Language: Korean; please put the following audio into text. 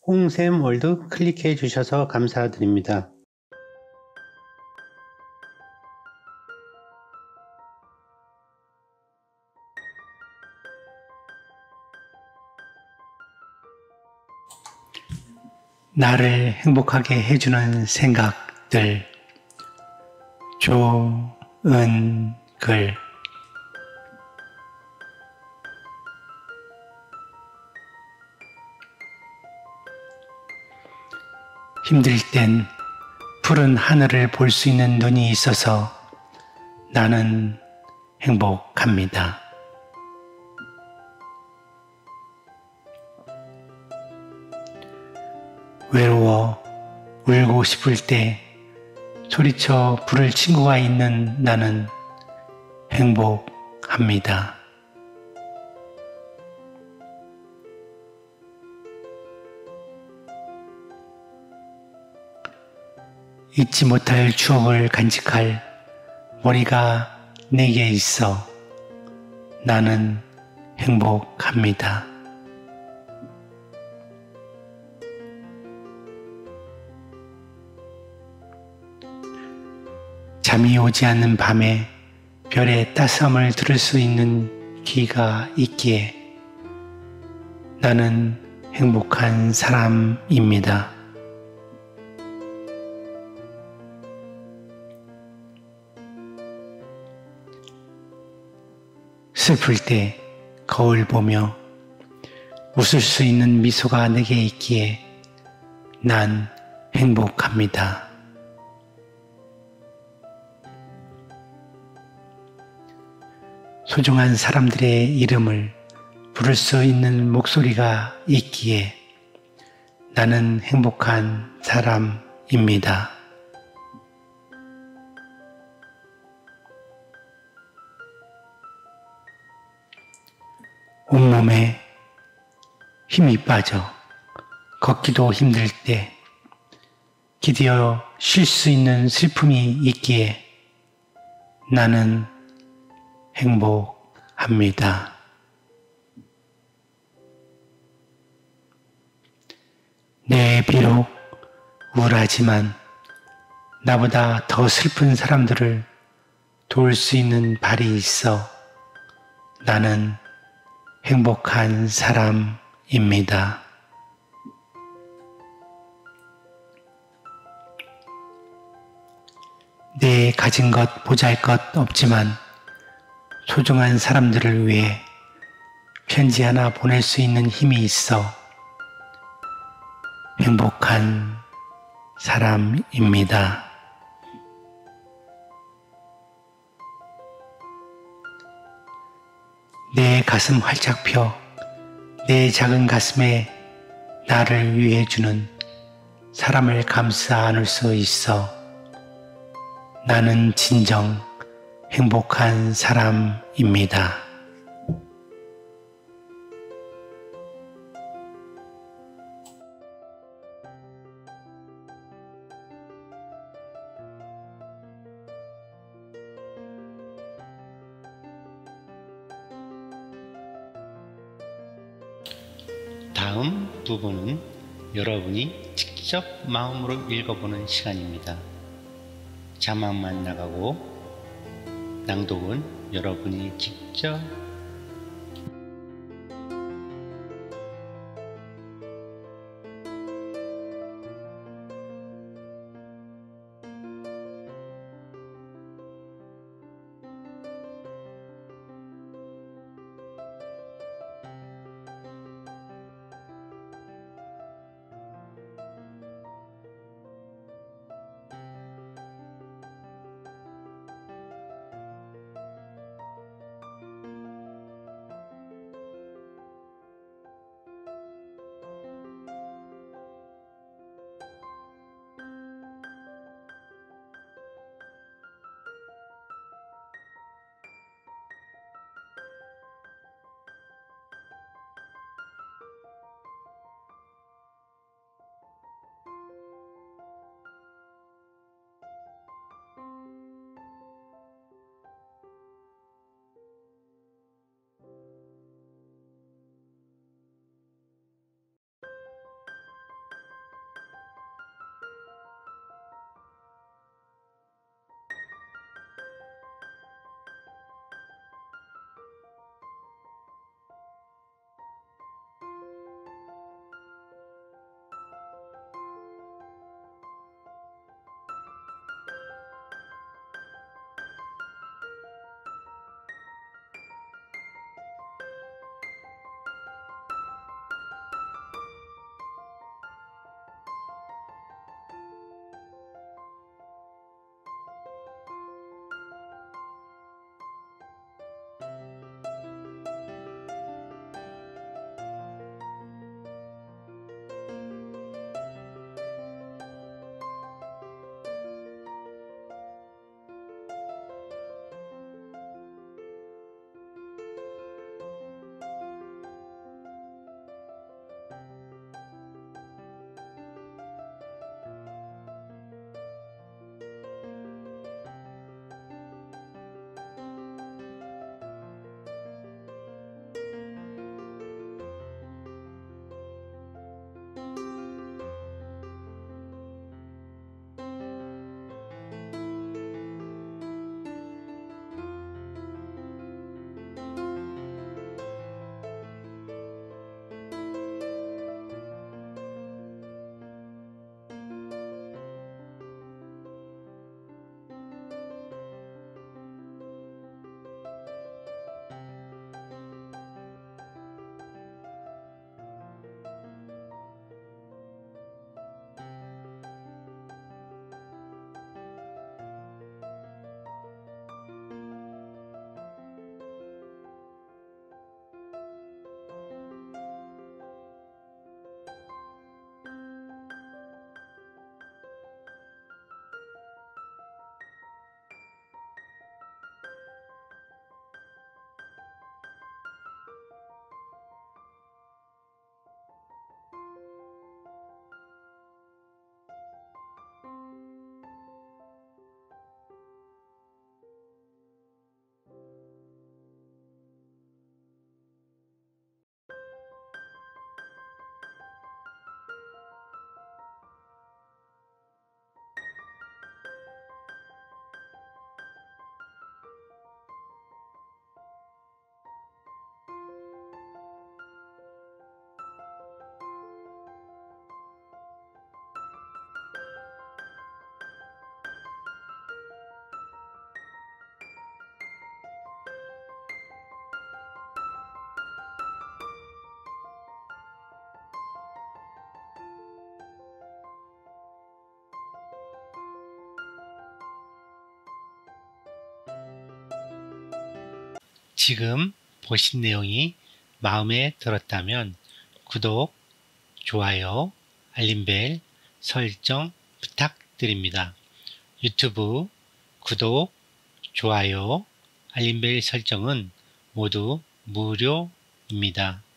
홍샘 월드 클릭해 주셔서 감사드립니다. 나를 행복하게 해주는 생각들, 좋은 글. 힘들 땐 푸른 하늘을 볼 수 있는 눈이 있어서 나는 행복합니다. 외로워 울고 싶을 때 소리쳐 부를 친구가 있는 나는 행복합니다. 잊지 못할 추억을 간직할 머리가 내게 있어 나는 행복합니다. 잠이 오지 않는 밤에 별의 따스함을 들을 수 있는 귀가 있기에 나는 행복한 사람입니다. 슬플 때 거울 보며 웃을 수 있는 미소가 내게 있기에 난 행복합니다. 소중한 사람들의 이름을 부를 수 있는 목소리가 있기에 나는 행복한 사람입니다. 온몸에 힘이 빠져 걷기도 힘들 때 기대어 쉴 수 있는 슬픔이 있기에 나는 행복합니다. 네, 비록 우울하지만 나보다 더 슬픈 사람들을 도울 수 있는 발이 있어 나는 행복한 사람입니다. 내 가진 것 보잘것 없지만 소중한 사람들을 위해 편지 하나 보낼 수 있는 힘이 있어 행복한 사람입니다. 내 가슴 활짝 펴 내 작은 가슴에 나를 위해 주는 사람을 감싸 안을 수 있어 나는 진정 행복한 사람입니다. 다음 부분은 여러분이 직접 마음으로 읽어보는 시간입니다. 자막만 나가고 낭독은 여러분이 직접 지금 보신 내용이 마음에 들었다면 구독, 좋아요, 알림벨 설정 부탁드립니다. 유튜브 구독, 좋아요, 알림벨 설정은 모두 무료입니다.